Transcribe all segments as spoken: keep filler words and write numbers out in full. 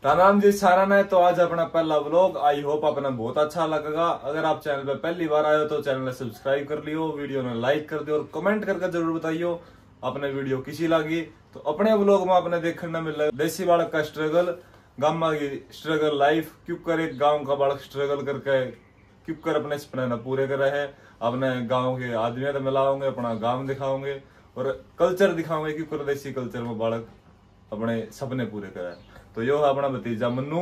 राम जी सारा ने। तो आज अपना पहला व्लॉग, आई होप अपना बहुत अच्छा लगेगा। अगर आप चैनल पे पहली बार आए हो तो चैनल सब्सक्राइब कर लियो, वीडियो ने लाइक कर दियो और कमेंट करके जरूर बताइयो अपने वीडियो किसी लगी। तो अपने व्लॉग में अपने देखने मिल रहा देसी बालक का स्ट्रगल, गांव की स्ट्रगल लाइफ, क्यों कर एक गाँव का बालक स्ट्रगल करके क्यों कर अपने सपने न पूरे करे है। अपने गाँव के आदमियों से मिलाओगे, अपना गाँव दिखाओगे और कल्चर दिखाओगे क्यों कर देसी कल्चर में बालक अपने सपने पूरे करे। तो यो है अपना भतीजा मन्नू।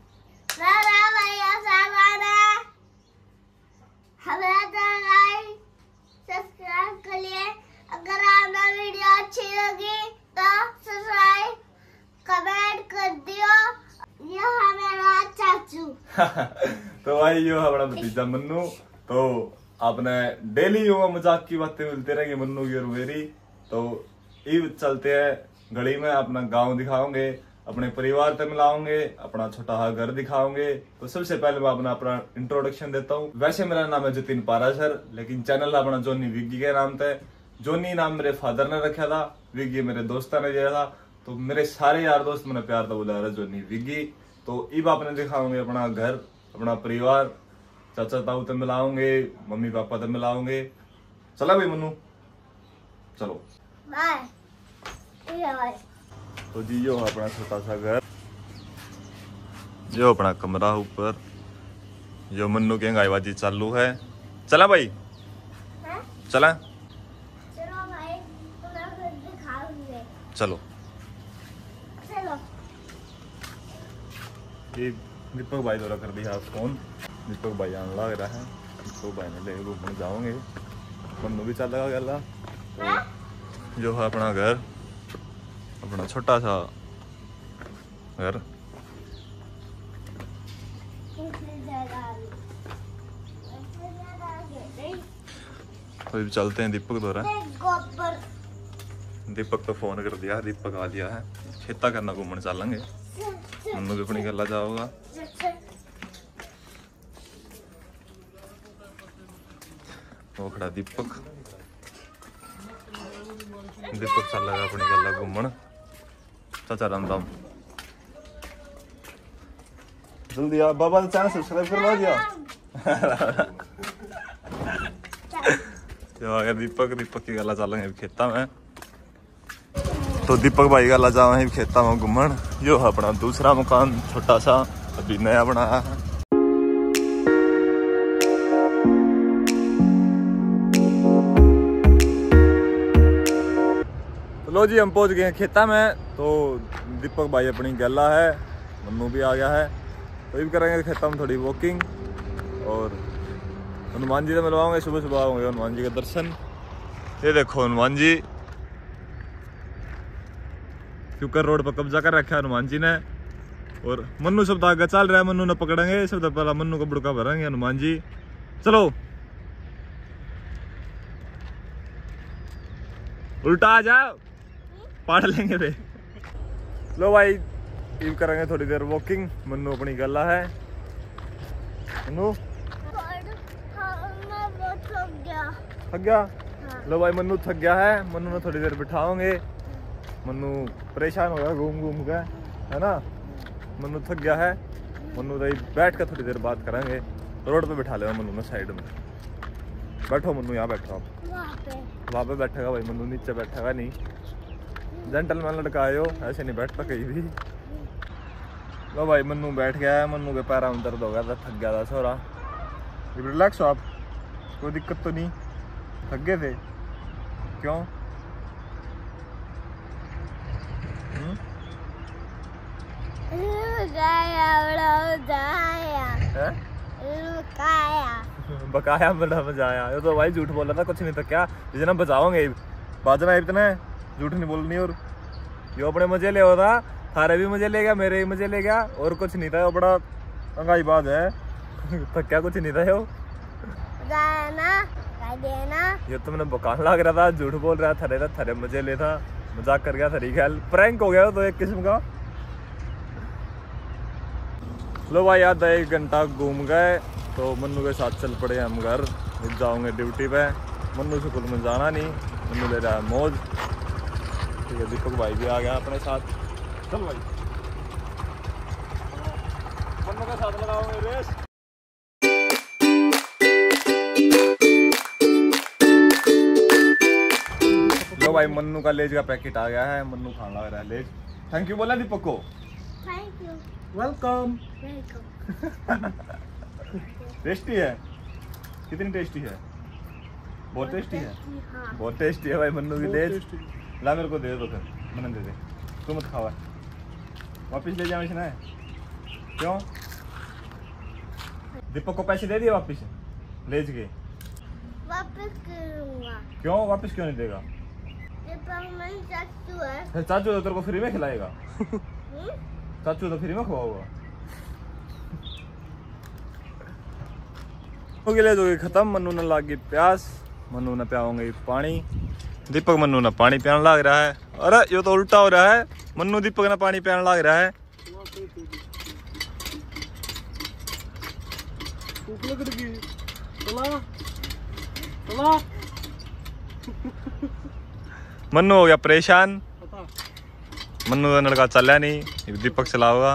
सब्सक्राइब कर लिए। अगर आपको वीडियो अच्छी लगी तो सब्सक्राइब कमेंट कर दियो। ये है मेरा चाचू। तो भाई यो है अपना भतीजा मन्नू। तो आपने डेली यो मजाक की बातें मिलते रहेंगे मन्नू की और मेरी। तो ये चलते हैं गली में, अपना गांव दिखाओगे, अपने परिवार से मिलाओगे, अपना छोटा सा घर दिखाओगे। तो सबसे पहले मैं अपना अपना इंट्रोडक्शन देता हूँ। वैसे मेरा नाम है जतिन पाराशर, लेकिन चैनल अपना जोनी विग्गी के नाम थे। जोनी नाम मेरे फादर ने रखा था, विग्गी मेरे दोस्तों ने दिया था। तो मेरे सारे यार दोस्त मैंने प्यार था बोला रहा जोनी विग्गी। तो इब आपने दिखाओगे अपना घर, अपना परिवार, चाचा ताऊ तो मिलाओगे, मम्मी पापा तो मिलाओगे। चला भाई मन्नू चलो बाय। तो जी यो अपना छोटा सा घर, जो अपना कमरा ऊपर, जो मन्नू के गायबाजी चालू है। चला भाई है? चला चलो भाई, तुम्हें फिर दिखाऊंगे। चलो। चलो ये दीपक भाई द्वारा कर दिया फोन। दीपक भाई आने लग रहा है, दीपक भाई ने ले घूमने जाओगे, मन्नू भी चल लगा गला। तो जो है अपना घर, अपना छोटा सा घर। तो चलते हैं दीपक द्वारा। दीपक तो फोन कर दिया, दीपक आ गया है। खेता करना घूमने चलेंगे, मन्नू भी अपनी गला जाओगा। वो खड़ा दीपक, दीपक चल लगा अपनी गला घूमन। चाचा राम राम। जल्दी आ बाबा, चैनल सब्सक्राइब करवा दिया। जो आ गया दीपक, दीपक की गला चलेंगे खेता में। तो दीपक भाई गला जावे खेता में घूमन। यो है अपना दूसरा मकान, छोटा सा, अभी नया बनाया है। लो जी हम पहुंच गए हैं खेता में। तो दीपक भाई अपनी गला है, मन्नू भी आ गया है। तो ये करेंगे खेता में थोड़ी वॉकिंग और हनुमान जी से मिलवाओगे। सुबह सुबह होंगे हनुमान जी के दर्शन। ये देखो हनुमान जी, क्योंकि रोड पर कब्जा कर रखा है हनुमान जी ने। और मन्नू शब्द आगे चल रहा है, मन्नू ने पकड़ेंगे शब्द पहला, मन्नू का बुड़का भरेंगे हनुमान जी। चलो उल्टा आ जाओ, पाड़ लेंगे वे। लो भाई ये करेंगे थोड़ी देर वॉकिंग। मन्नू अपनी गला है। मन्नू थक गया। हाँ। लो भाई मन्नू थक गया है, मन्नू ने थोड़ी देर बिठाओगे। मन्नू परेशान हो गया घूम घूम के, है ना। मन्नू थक गया है, मन्नू भाई बैठ कर थोड़ी देर बात करेंगे। रोड पे बिठा लेगा मन्नू ने साइड में। बैठो मन्नू, यहाँ बैठो आप। वहाँ पे बैठेगा भाई मन्नू, नीचे बैठेगा नहीं। जेंटलमैन लड़का आयो, ऐसे नहीं बैठता कहीं भी। लो भाई मन्नू बैठ गया है, मन्नू के पैरों में दर्द हो गया था, थक गया था छोरा। रिलैक्स हो आप, कोई दिक्कत तो नहीं? थक गए थे क्यों? बकाया बड़ा मजा आया। ये तो भाई झूठ बोल रहा था, कुछ नहीं था क्या। जितना बचाओगे बाजना इतना झूठ नहीं बोलनी। और यो अपने मजे ले होता, थारे भी मजे ले गया, मेरे भी मजे ले गया, और कुछ नहीं था। बड़ा अंगाई बात है। तो क्या कुछ नहीं था यो ना, देना। ये तो मैंने बकान लग रहा था, झूठ बोल रहा था, थारे था, थारे मजे ले था, मजाक कर गया, थारी ख्याल प्रैंक हो गया तो एक किस्म का। लो भाई आधा एक घंटा घूम गए तो मन्नू के साथ चल पड़े हम घर। जाओगे ड्यूटी पे, मन्नू स्कूल में जाना नहीं, मन्नू ले रहा है मौज। ठीक है, दीपक भाई भी आ गया अपने साथ। चल भाई दोनों का साथ लगाओगे रेस। लो भाई मन्नू का लेज का पैकेट आ गया है, मन्नू खाना लग रहा है लेज। थैंक यू बोला दीपक को। Thank you. Welcome. Welcome. Tasty है, कितनी टेस्टी है? बहुत टेस्टी है। हाँ। बहुत टेस्टी है भाई मन्नू की लेज। ला मेरे को दे दो फिर, मैंने दे दे, तू मत खावा, वापिस ले जा है। क्यों? दीपक को पैसे दे दिए वापिस लेज के? वापस करूंगा। क्यों वापिस क्यों नहीं देगा? दीपक में चाचू है। चाचू तो तेरे को फ्री में खिलाएगा। हम्म? चाचू तो फ्री में खवाओगा। हो गया लेज हो गई खत्म। मन्नू ने लागी प्यास, मन्नू ने पियाओगे पानी। दीपक मन्नू ने पानी पियाने लग रहा है। अरे ये तो उल्टा हो रहा है, मन्नू दीपक ने पानी पियाने लग रहा है। मन्नू हो गया परेशान, मन्नू का लड़का चल नहीं, दीपक चलाओगा।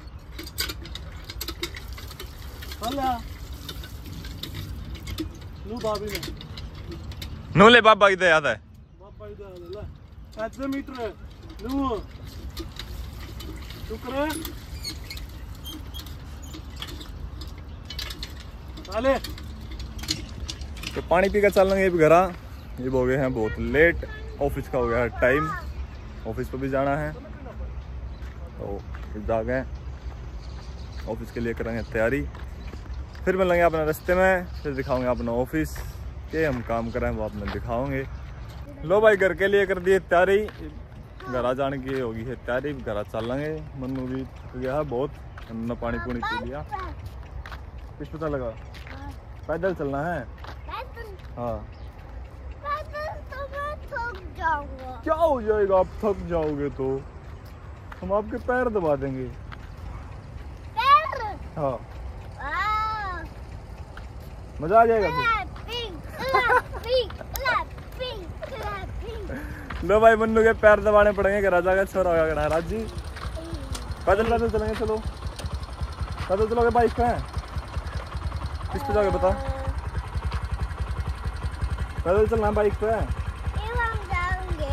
नू ले बाबा की याद है मीटर तो पानी पी कर चल लेंगे घर। ये हो गए हैं बहुत लेट, ऑफिस का हो गया है टाइम, ऑफिस पर भी जाना है तो जा गए ऑफिस के लिए करेंगे तैयारी। फिर मिलेंगे अपने रास्ते में, फिर दिखाऊंगे अपना ऑफिस के हम काम कर रहे हैं वो आपने दिखाओगे। लो भाई घर के लिए कर दिए तैयारी, घर जाने की होगी है तैयारी, घर चल लेंगे। मन्नू भी थक गया है बहुत, हमने पानी पूनी पी लिया। कुछ पता लगा? पैदल चलना है। हाँ तो मैं थक जाऊंगा। क्या हो जाएगा, आप थक जाओगे तो हम आपके पैर दबा देंगे। पैर? हाँ आ, मजा आ जाएगा फिर। clapping, clapping, clapping, clapping। लो भाई मन्नू के पैर दबाने पड़ेंगे कि राजा का छोरा होगा गणा राज जी। पैदल पैदल चलेंगे, चलो पैदल चलोगे बाइक पे? किस पे जाओगे बताओ? पैदल चलना बाइक पे? हम जाएंगे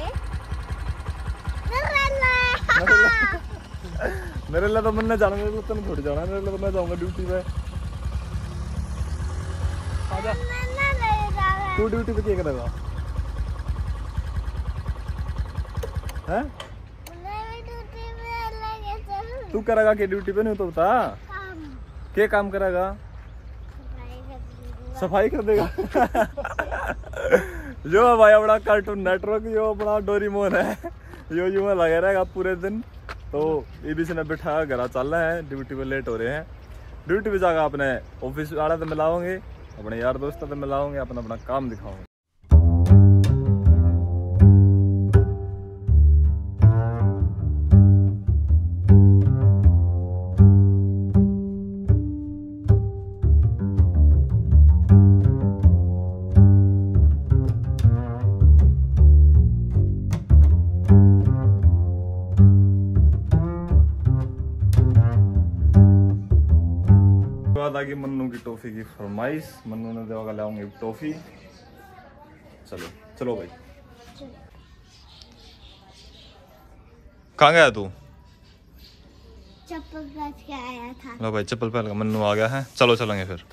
नरेला। मेरे लिए तो मन्ने जाना, मेरे लिए तो नहीं थोड़ी जाना, मेरे लिए तो मैं जाऊंगा ड्यूटी पे। आजा तू ड्यूटी पे क्या करेगा? हैं? तू करेगा कि ड्यूटी पे नहीं तो बता, क्या काम करेगा? सफाई कर देगा। जो भाई अपना कार्टून नेटवर्क जो अपना डोरीमोन है यो यूं में लगे रहेगा पूरे दिन। तो ये भी ने बिठा घर चल रहे हैं, ड्यूटी पे लेट हो रहे हैं। ड्यूटी पे जाकर अपने ऑफिस वाले तो मिलाओगे, अपने यार दोस्तों तो मिलाओगे, अपना अपना काम दिखाओगे। बाद आ गई मन्नू की टॉफी की फरमाइश, मन्नू ने देवा लाऊंगी टॉफी। चलो चलो भाई, कहाँ गया तू? चप्पल पहन के आया था। लो भाई चप्पल पहन का मन्नू आ गया है, चलो चलेंगे फिर।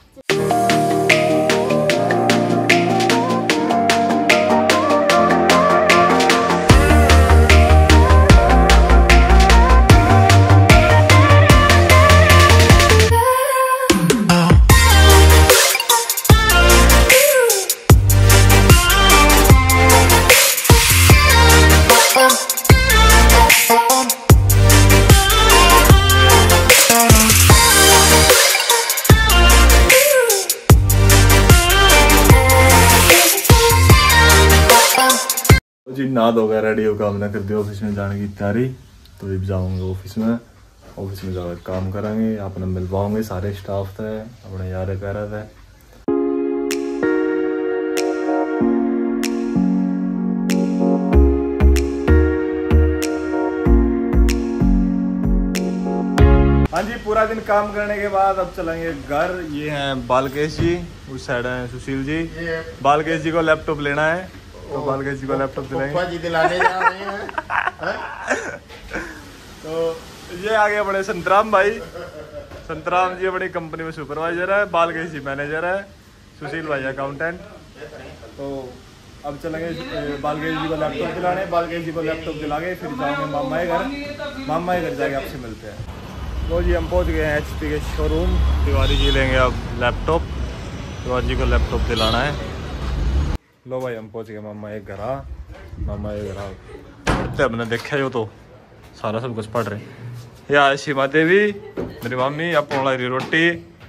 जी नाद हो गया, रेडी होकर हमने कर दिया ऑफिस में जाने की तैयारी। तो अभी जाऊंगे ऑफिस में, ऑफिस में जाकर काम करेंगे, अपने मिलवाऊंगे सारे स्टाफ थे, अपने यार प्यारे थे। हाँ जी, पूरा दिन काम करने के बाद अब चलेंगे घर। ये हैं बालकेश जी, उस साइड है सुशील जी। बालकेश जी को लैपटॉप लेना है तो बालकेश जी को लैपटॉप दिलाएंगे। दिलाने जा रहे हैं। तो ये आगे बड़े संतराम भाई। संतराम जी बड़ी कंपनी में सुपरवाइजर है, बालकेश जी मैनेजर है, सुशील भाई अकाउंटेंट। तो अब चलेंगे बालकेश जी को लैपटॉप दिलाने। बालकेश जी को लैपटॉप दिला के फिर जाएंगे मामा के घर। मामा के घर जाके आपसे मिलते हैं। तो जी हम पहुंच गए हैं एच पी के शोरूम। तिवारी जी लेंगे अब लैपटॉप। तिवारी जी को लैपटॉप दिलाना है। लो भाई हम पहुंच गए मामा एक घर। आ मामा एक घर पढ़ते हमने देखा जो तो सारा सब कुछ पढ़ रहे। या सीमा देवी मेरी मम्मी, अब पौड़ा रही रोटी।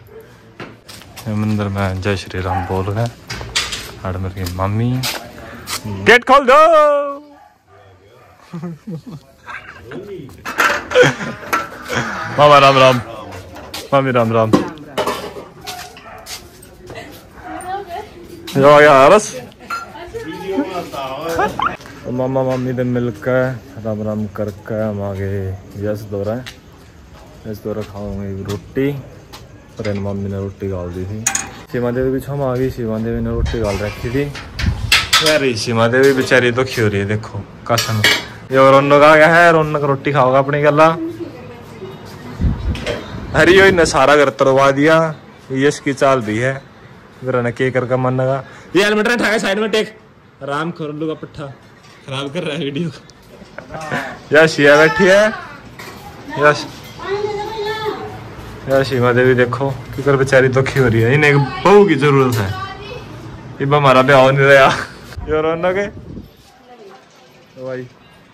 मंदिर में जय श्री राम बोल रहे हैं। और मेरी मम्मी गेट खोल दो। मामा राम राम, मम्मी राम राम। जो आ गया बस। मामा मम्मी ने मिलकर राम राम करके हम आगे यश दौरा है। यश दौरा खाऊंगी रोटी। पर मम्मी ने रोटी गाल दी थी। सीमा देवी भी हम आ गई। सीमा देवी ने रोटी गाल रखी थी यार। सीमा देवी बेचारी तो खी हो रही है, देखो कसम। ये रौनक आ गया है, रौनक रोटी खाओगा अपनी गला। हरी हो इन्हें सारा घर तरवा दिया। यश की चाल भी है। मेरा न के कर का मन लगा। ये हेलमेट रखा है साइड में टेक। राम खोलू का पट्टा खराब कर रहा है वीडियो। यश ये बैठी है। यश यार सीमा देवी देखो क्योंकि बेचारी दुखी हो रही है। इन्हें बहू की जरूरत है। इब हमारा ब्याह नहीं रहा। ये रौनक है तो भाई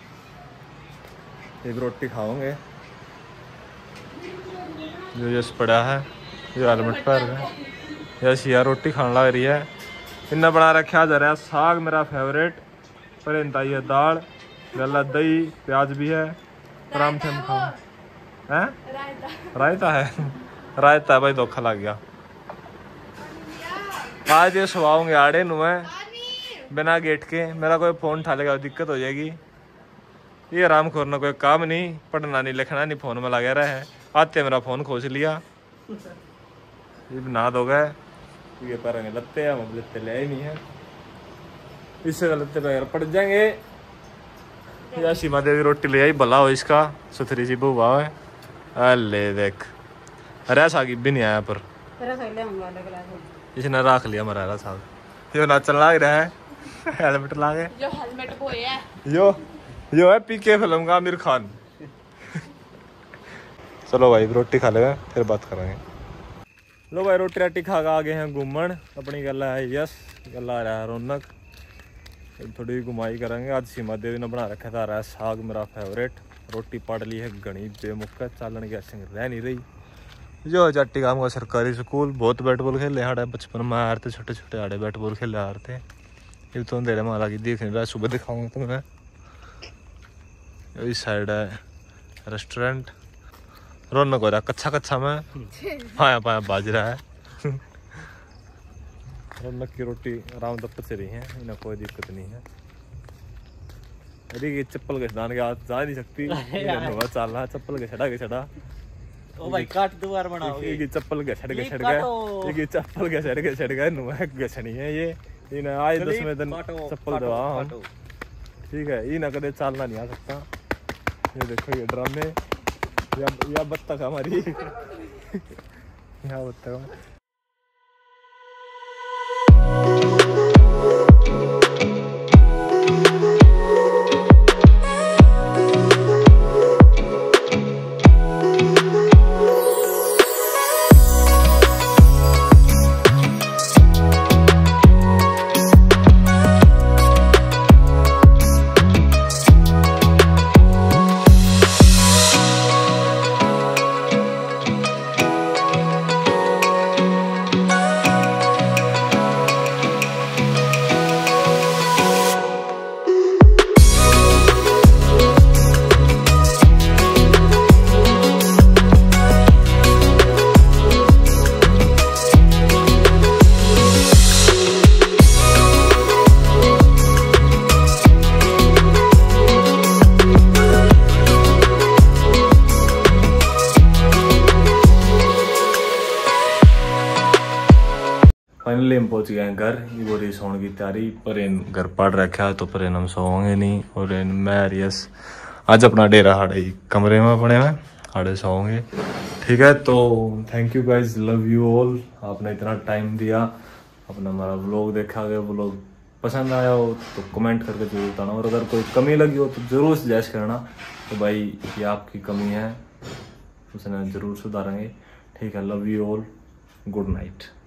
एक रोटी खाओगे। जो यश पड़ा है जो हेलमेट पर है। यश यार रोटी खाने लग रही है। इन्हें बना रखा जा रहा है साग, मेरा फेवरेट। पर ये दाल गला दही प्याज भी है। आराम से हम खाओ। हैं रायता है। रायता है भाई, धोखा लग गया। आज ये सुबह आड़े नु है बिना गेट के। मेरा कोई फोन उठा लेगा दिक्कत हो जाएगी। ये आराम खोरना कोई काम नहीं, पढ़ना नहीं लिखना नहीं, फोन में लगे रहे हैं। आते मेरा फोन खोज लिया। ये बना दो गए। ये पर लत्ते हैं, हम लत्ते ले नहीं है। इससे लत्ते पैर पड़ जाएंगे। या सीमा देवी रोटी ले आई, भला हो इसका सुथरी सी बुआ है। अले देख हरा साग भी नहीं आया पर इसने रख लिया हमारा हरा साग। यो नाचन लाग रहा है। हेलमेट लागे यो हेलमेट बॉय है। यो यो है पीके फिल्म का आमिर खान। चलो भाई रोटी खा लेगा फिर बात करेंगे। लो भाई रोटी राटी खा के आ गए हैं घूमन। अपनी गला है यश, गला आ रहा है रौनक। थोड़ी घुमाई करेंगे। आज सीमा देवी ने बना रखा था रहा साग, मेरा फेवरेट। रोटी पड़ ली है घनी बेमुक्का, चालन के संग रह नहीं रही। जो चाटी गांव का सरकारी स्कूल, बहुत बैट बॉल खेले हाड़े बचपन में आ रहे थे। छोटे छोटे हाड़े बैट बॉल खेले आ रहे थे। ये तो अंधेरे में हालांकि देख नहीं रहा, सुबह दिखाऊंगा तुम्हें। इस साइड है रेस्टोरेंट। रौनक हो रहा कच्चा कच्चा में पाया पाया बाज रहा है। रौनक की रोटी आराम से पच रही है, इन्हें कोई दिक्कत नहीं है। अरे ये चप्पल के दान के हाथ जा नहीं सकती। चल रहा चप्पल के छड़ा के छड़ा। ओ भाई काट दोबार बनाओगे। ये चप्पल के छड़ के छड़ गए। ये चप्पल के छड़ के छड़ गए नुआ गछनी है। ये इन्हें आज दसवें दिन चप्पल दवा हम ठीक है। ये ना कदे चालना नहीं आ सकता। ये देखो ये ड्रामे या या बत्तख हमारी। यहाँ बत्तख फाइनली हम पहुंच गए हैं घर। वो रही सोने की तैयारी, पर इन घर पढ़ रखा है तो पर इन हम सोएंगे नहीं। और इन मैं यस आज अपना डेरा हाड़े कमरे में पड़े हुए हाड़े सोएंगे। ठीक है, तो thank you guys, love you all. आपने इतना टाइम दिया, अपना हमारा व्लॉग देखा, अगर व्लॉग पसंद आया हो तो कमेंट करके जरूर बताना। और अगर कोई कमी लगी हो तो जरूर सजेस्ट करना, तो भाई ये आपकी कमी है, उसने जरूर सुधारेंगे। ठीक है, love you all, good night.